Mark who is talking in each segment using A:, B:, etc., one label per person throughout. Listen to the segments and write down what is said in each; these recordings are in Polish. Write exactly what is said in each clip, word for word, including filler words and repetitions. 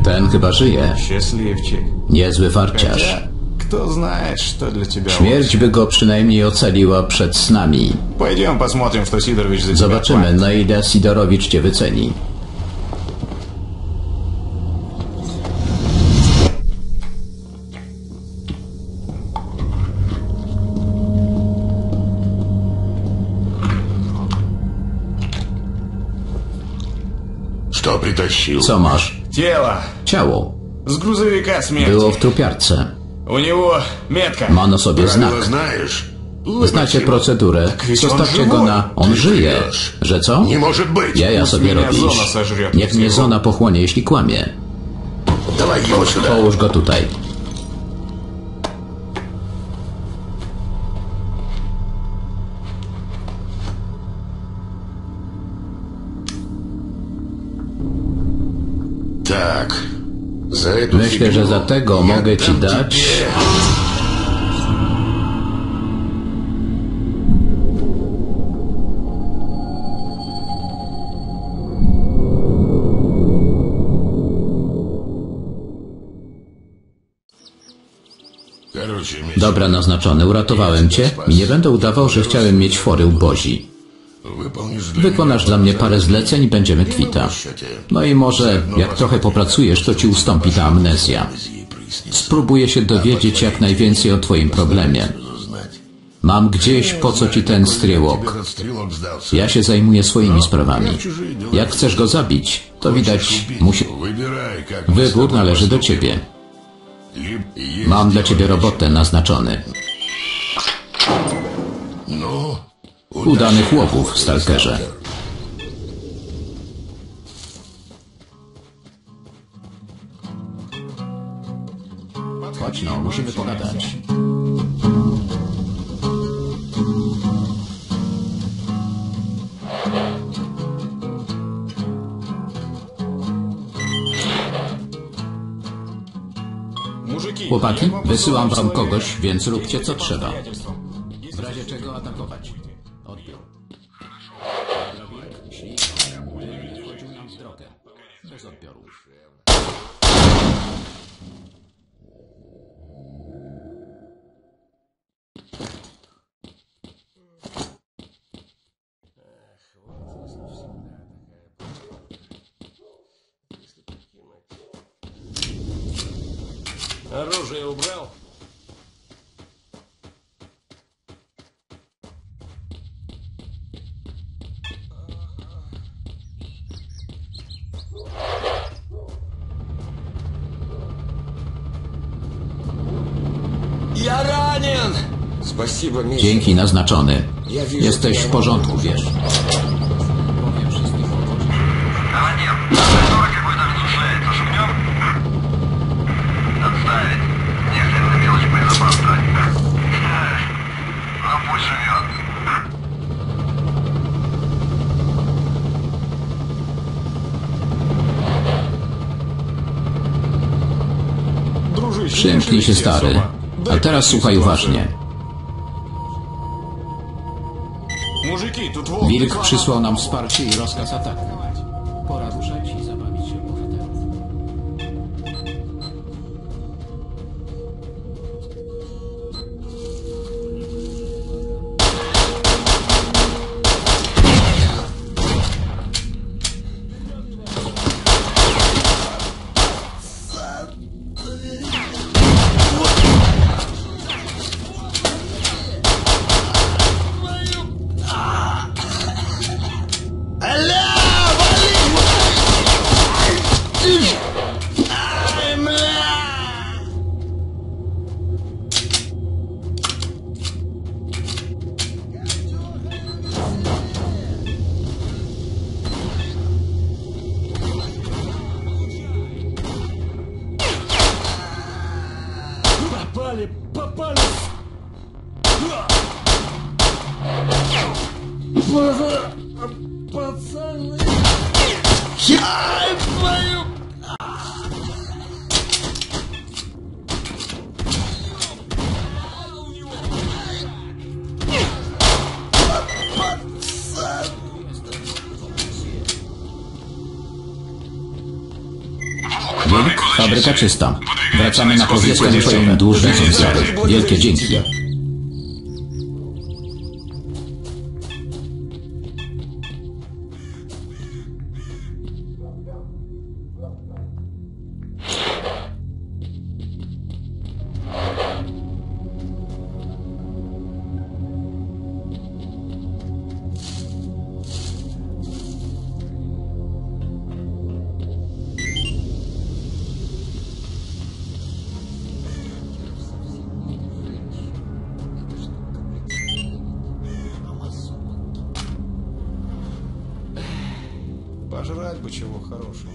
A: Ten chyba żyje.
B: Счастливчик.
A: Niezły farciarz.
B: Хотя, кто знает, что для тебя
A: Śmierć by go przynajmniej ocaliła przed snami.
B: Пойдем посмотрим, что Сидорович за тебя
A: Zobaczymy,
B: платит.
A: na ile Sidorowicz cię wyceni.
C: Что притащил?
A: Co masz?
B: Тело.
A: Ciało.
B: С грузовика смерти.
A: Było w trupiarce.
B: У него метка.
A: Ma na sobie
C: Правила
A: znak.
C: знаешь?
A: Znacie procedurę.
B: ведь on
A: Zostawcie go
B: żywy.
A: na... On
C: Ty
A: żyje.
C: wresz.
A: Że co?
C: Nie może być.
A: Jaja
B: Pust
A: sobie
B: mnie
A: robisz.
B: zona сожрет,
A: Niech mnie
B: если
A: zona pochłonie, jeśli kłamie.
C: Давай его сюда.
A: Połóż go tutaj.
C: Так. За эту
A: Myślę, że za
C: фигню
A: tego
C: я
A: mogę ci
C: дам
A: dać...
C: тебе- Короче, Митя,
A: Dobra, naznaczony, uratowałem cię i nie będę udawał, że chciałem mieć fory u Bozi.
C: выполнишь для
A: Wykonasz dla mnie parę zleceń i będziemy kwita.
C: счете.
A: No i może, jak trochę popracujesz, to ci ustąpi ta amnezja. Spróbuję się dowiedzieć jak najwięcej o twoim problemie. Mam gdzieś, po co ci ten stryłok.
C: Этот стрелок сдался.
A: Ja się zajmuję swoimi sprawami. Jak chcesz go zabić, to widać, musi...
C: Выбирай, как мы с
A: Wybór
C: тобой
A: należy do
C: поступим.
A: ciebie.
C: Либо есть
A: Mam dla
C: дело
A: ciebie
C: еще.
A: robotę, naznaczony.
C: Ну,
A: Udanych łowów, stalkerze. Chodź no, musimy pogadać.
B: Mужики,
A: Chłopaki,
B: я вам
A: wysyłam
B: посылаю
A: wam
B: человека.
A: kogoś, więc róbcie co
B: По
A: trzeba.
B: обстоятельствам.
A: W razie czego atakować. Odbiór. Drobik, ślij. Wchodził nam w drogę. Bez odbioru.
B: Оружие убрал?
D: Я ранен! Спасибо, Митя.
A: Dzięki, naznaczony. Jesteś w porządku, wiesz.
E: Командир, который какой-то разрушается. Шагнем? Отставить. Если эта мелочь боезапаса. Ну пусть живет.
B: Дружище,
A: Przymknij się, stary. A teraz słuchaj uważnie.
B: Mужики, тут волк.
A: Wilk przysłał nam wsparcie i rozkaz ataku. Pora ruszać i zabawić się bohaterów.
B: Попали, попали. Пацаны. Ай, твою.
A: Wilk, Fabryka czysta. Wracamy na pozycję. Jestem twoim dłużnikiem, stary. Wielkie dzięki.
B: Пожрать бы чего хорошего.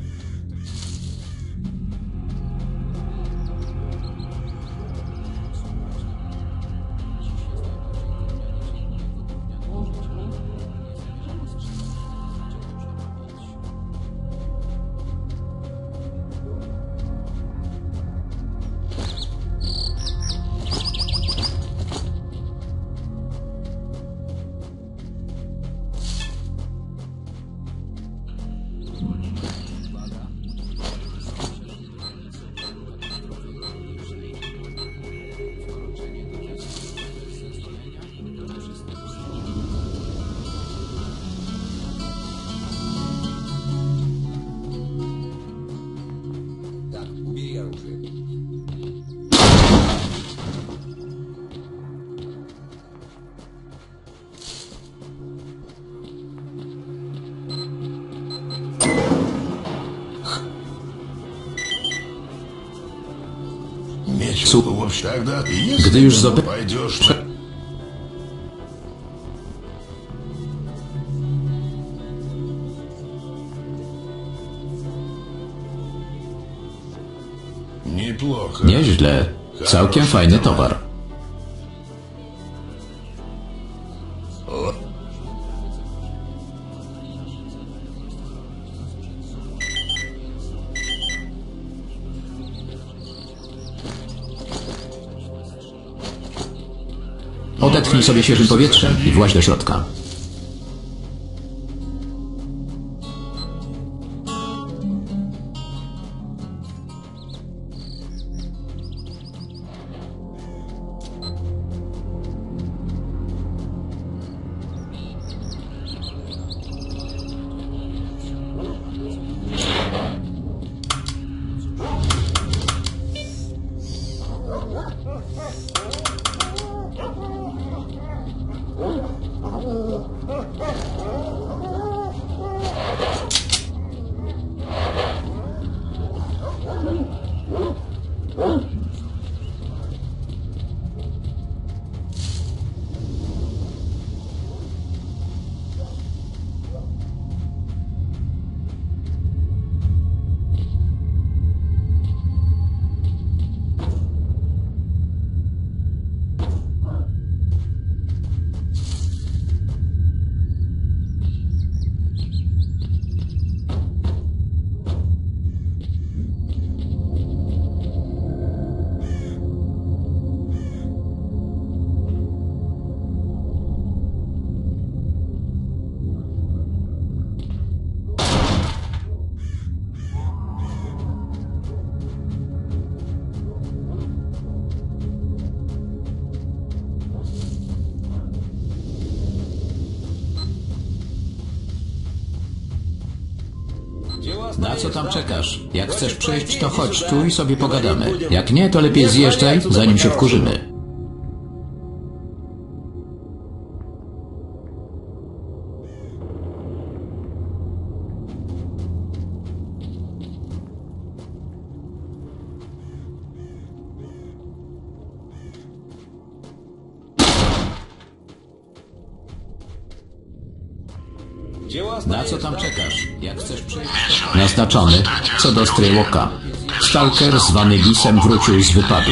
D: Так, убери оружие.
C: Меч.
A: Су-
C: В общем, тогда, если
A: Gdy już
C: ты
A: zobe...
C: пойдешь... Неплохо.
A: Nieźle. Całkiem fajny towar. Odetchnij sobie świeżym powietrzem i właź do środka. Na co tam czekasz? Jak chcesz przejść, to chodź tu i sobie pogadamy. Jak nie, to lepiej zjeżdżaj, zanim się wkurzymy. Na co tam czekasz? Jak chcesz przejść? Naznaczony, co do Strayłoka. Stalker zwany Lisem wrócił z wypadu.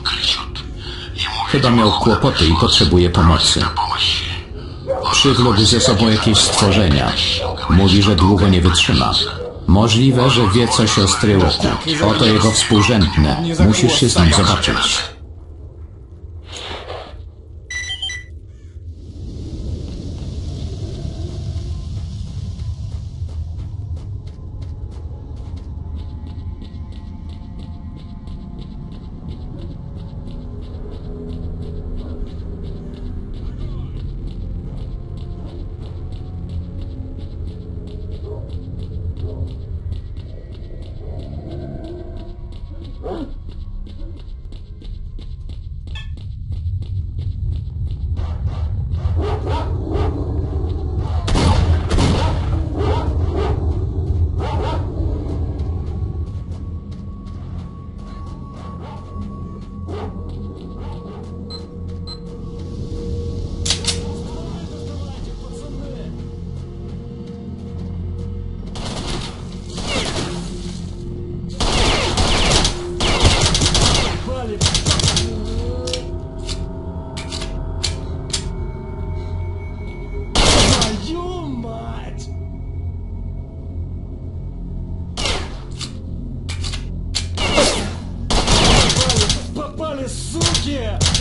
A: Chyba miał kłopoty i potrzebuje pomocy. Przywlókł ze sobą jakieś stworzenia. Mówi, że długo nie wytrzyma. Możliwe, że wie coś o Strayłoku. Oto jego współrzędne. Musisz się z nim zobaczyć.
B: Где?